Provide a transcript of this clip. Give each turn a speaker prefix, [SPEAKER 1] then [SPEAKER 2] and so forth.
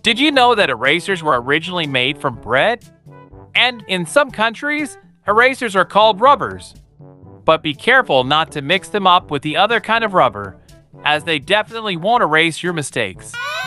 [SPEAKER 1] Did you know that erasers were originally made from bread? And in some countries, erasers are called rubbers. But be careful not to mix them up with the other kind of rubber, as they definitely won't erase your mistakes.